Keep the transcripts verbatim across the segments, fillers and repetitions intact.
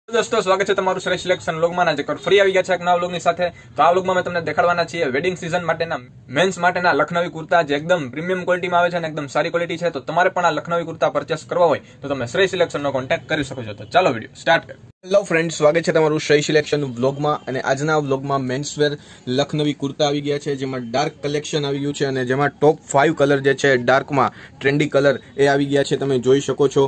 दोस्तों स्वागत है તમારું શ્રેષ્ઠ સિલેક્શન વ્લોગમાં આજે ફરી આવી ગયા છે એક નવા વ્લોગની સાથે। તો આ વ્લોગમાં મેં તમને દેખાડવાના છીએ વેડિંગ સીઝન માટેના મેન્સ માટેના લખનવી કુર્તા જે એકદમ પ્રીમિયમ ક્વોલિટીમાં આવે છે અને એકદમ સારી ક્વોલિટી છે। તો તમારે પણ આ લખનવી કુર્તા પરચેસ કરવા હોય તો તમે શ્રેષ્ઠ સિલેક્શનનો કોન્ટેક્ટ કરી શકો છો। તો ચાલો વિડિયો સ્ટાર્ટ કરીએ। હેલો ફ્રેન્ડ્સ, સ્વાગત છે તમારું શ્રેષ્ઠ સિલેક્શન વ્લોગમાં। અને આજના વ્લોગમાં મેન્સવેર લખનવી કુર્તા આવી ગયા છે, જેમાં ડાર્ક કલેક્શન આવી ગયું છે અને જેમાં ટોપ ફાઇવ કલર જે છે ડાર્કમાં ટ્રેન્ડી કલર એ આવી ગયા છે। તમે જોઈ શકો છો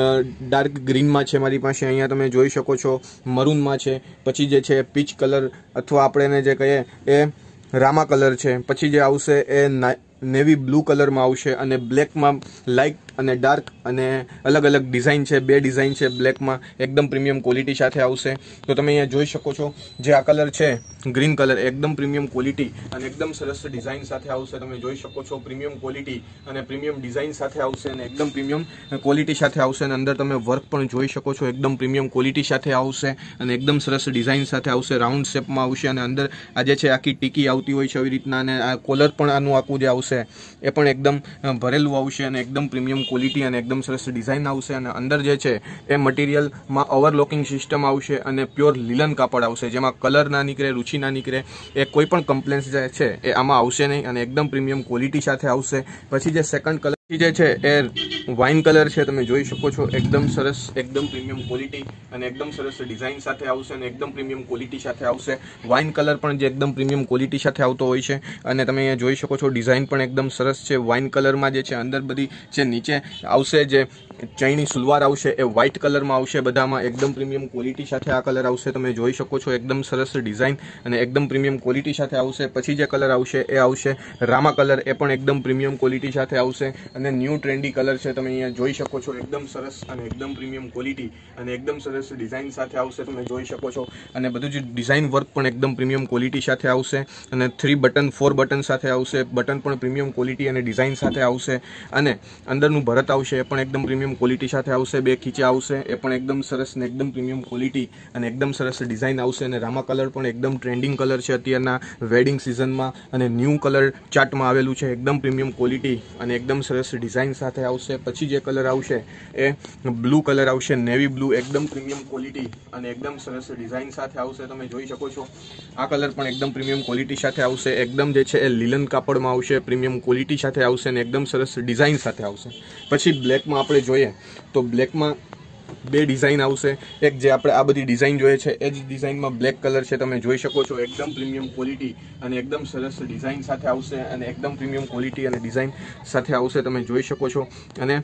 ડાર્ક ગ્રીનમાં છે મારી પાસે, અહીંયા તમે જોઈ શકો છો મરૂનમાં છે, પછી જે છે પીચ કલર અથવા આપણે એને જે કહીએ એ રામા કલર છે, પછી જે આવશે એ નેવી બ્લુ કલરમાં આવશે અને બ્લેકમાં લાઇટ અને ડાર્ક અને અલગ અલગ ડિઝાઇન છે, બે ડિઝાઇન છે બ્લેકમાં, એકદમ પ્રીમિયમ ક્વોલિટી સાથે આવશે। તો તમે અહીંયા જોઈ શકો છો જે આ કલર છે ગ્રીન કલર એકદમ પ્રીમિયમ ક્વોલિટી અને એકદમ સરસ ડિઝાઇન સાથે આવશે। તમે જોઈ શકો છો પ્રીમિયમ ક્વોલિટી અને પ્રીમિયમ ડિઝાઇન સાથે આવશે અને એકદમ પ્રીમિયમ ક્વોલિટી સાથે આવશે અને અંદર તમે વર્ક પણ જોઈ શકો છો એકદમ પ્રીમિયમ ક્વોલિટી સાથે આવશે અને એકદમ સરસ ડિઝાઇન સાથે આવશે, રાઉન્ડ શેપમાં આવશે અને અંદર આ જે છે આખી ટીકી આવતી હોય છે આવી રીતના અને આ કોલર પણ આનું આખું જે આવશે એ પણ એકદમ ભરેલું આવશે અને એકદમ પ્રીમિયમ ક્વોલિટી અને એકદમ સરસ ડિઝાઇન આવશે અને અંદર જે છે એ મટીરિયલમાં ઓવરલોકિંગ સિસ્ટમ આવશે અને પ્યોર લીલન કાપડ આવશે, જેમાં કલર ના નીકળે, રૂચી ના નીકળે, એ કોઈ પણ કમ્પ્લેન્સ જે છે એ આમાં આવશે નહીં અને એકદમ પ્રીમિયમ ક્વોલિટી સાથે આવશે। પછી જે સેકન્ડ કલર જે છે એ વાઇન કલર છે, તમે જોઈ શકો છો એકદમ સરસ એકદમ પ્રીમિયમ ક્વોલિટી અને એકદમ સરસ ડિઝાઇન સાથે આવશે અને એકદમ પ્રીમિયમ ક્વોલિટી સાથે આવશે। વાઇન કલર પણ જે એકદમ પ્રીમિયમ ક્વોલિટી સાથે આવતો હોય છે અને તમે અહીંયા જોઈ શકો છો ડિઝાઇન પણ એકદમ સરસ છે વાઇન કલરમાં જે છે અંદર બધી જે નીચે આવશે જે ચૈની સલવાર આવશે એ વ્હાઇટ કલરમાં આવશે, બધામાં એકદમ પ્રીમિયમ ક્વોલિટી સાથે આ કલર આવશે। તમે જોઈ શકો છો એકદમ સરસ ડિઝાઇન અને એકદમ પ્રીમિયમ ક્વોલિટી સાથે આવશે। પછી જે કલર આવશે એ આવશે રામા કલર, એ પણ એકદમ પ્રીમિયમ ક્વોલિટી સાથે આવશે અને ન્યૂ ટ્રેન્ડી કલર છે, તમે અહીંયા જોઈ શકો છો એકદમ સરસ અને એકદમ પ્રીમિયમ ક્વોલિટી અને એકદમ સરસ ડિઝાઇન સાથે આવશે, તમે જોઈ શકો છો અને બધું જ ડિઝાઇન વર્ક પણ એકદમ પ્રીમિયમ ક્વોલિટી સાથે આવશે અને થ્રી બટન ફોર બટન સાથે આવશે, બટન પણ પ્રીમિયમ ક્વોલિટી અને ડિઝાઇન સાથે આવશે અને અંદરનું ભરત આવશે એ પણ એકદમ પ્રીમિયમ ક્વોલિટી સાથે આવશે, બે ખીચા આવશે એ પણ એકદમ સરસ ને એકદમ પ્રીમિયમ ક્વોલિટી અને એકદમ સરસ ડિઝાઇન આવશે અને રામા કલર પણ એકદમ ટ્રેન્ડિંગ કલર છે અત્યારના વેડિંગ સિઝનમાં અને ન્યૂ કલર ચાર્ટમાં આવેલું છે, એકદમ પ્રીમિયમ ક્વોલિટી અને એકદમ સરસ ડિઝાઇન સાથે આવશે। પછી જે કલર આવશે એ બ્લુ કલર આવશે, નેવી બ્લુ, એકદમ પ્રીમિયમ ક્વોલિટી અને એકદમ સરસ ડિઝાઇન સાથે આવશે, તમે જોઈ શકો છો આ કલર પણ એકદમ પ્રીમિયમ ક્વોલિટી સાથે આવશે, એકદમ જે છે એ લીલન કાપડમાં આવશે, પ્રીમિયમ ક્વોલિટી સાથે આવશે અને એકદમ સરસ ડિઝાઇન સાથે આવશે। પછી બ્લેકમાં આપણે જોઈએ તો બ્લેકમાં બે ડિઝાઇન આવશે, એક જે આપણે આ બધી ડિઝાઇન જોઈએ છે એ જ ડિઝાઇનમાં બ્લેક કલર છે, તમે જોઈ શકો છો એકદમ પ્રીમિયમ ક્વોલિટી અને એકદમ સરસ ડિઝાઇન સાથે આવશે અને એકદમ પ્રીમિયમ ક્વોલિટી અને ડિઝાઇન સાથે આવશે, તમે જોઈ શકો છો। અને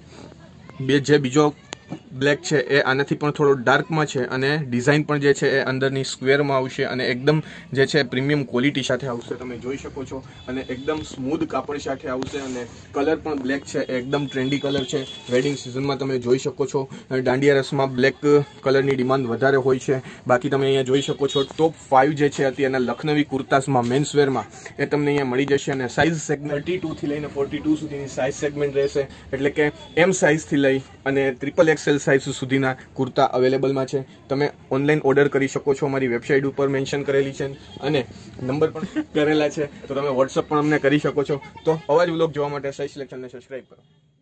બે જે બીજો બ્લેક છે એ આનાથી પણ થોડો ડાર્કમાં છે અને ડિઝાઇન પણ જે છે એ અંદરની સ્ક્વેરમાં આવશે અને એકદમ જે છે પ્રીમિયમ ક્વોલિટી સાથે આવશે, તમે જોઈ શકો છો અને એકદમ સ્મૂધ કાપડ સાથે આવશે અને કલર પણ બ્લેક છે, એકદમ ટ્રેન્ડી કલર છે, વેડિંગ સિઝનમાં તમે જોઈ શકો છો દાંડિયા રસમાં બ્લેક કલરની ડિમાન્ડ વધારે હોય છે। બાકી તમે અહીંયા જોઈ શકો છો ટોપ ફાઇવ જે છે અત્યારના લખનવી કુર્તાસમાં મેન્સવેરમાં એ તમને અહીંયા મળી જશે અને સાઇઝ સેગમેન્ટ થર્ટી ટુથી લઈને ફોર્ટી ટુ સુધીની સાઇઝ સેગમેન્ટ રહેશે, એટલે કે એમ સાઇઝથી લઈ અને ટ્રિપલ એક્સેલ સાઇઝ સુધીના કુર્તા અવેલેબલમાં છે। તમે ઓનલાઈન ઓર્ડર કરી શકો છો, અમારી વેબસાઇટ ઉપર મેન્શન કરેલી છે અને નંબર પણ કરેલા છે, તો તમે વોટ્સઅપ પણ અમને કરી શકો છો। તો અવાજ વ્લોગ જોવા માટે શ્રેષ્ઠ સિલેક્શનને સબસ્ક્રાઇબ કરો।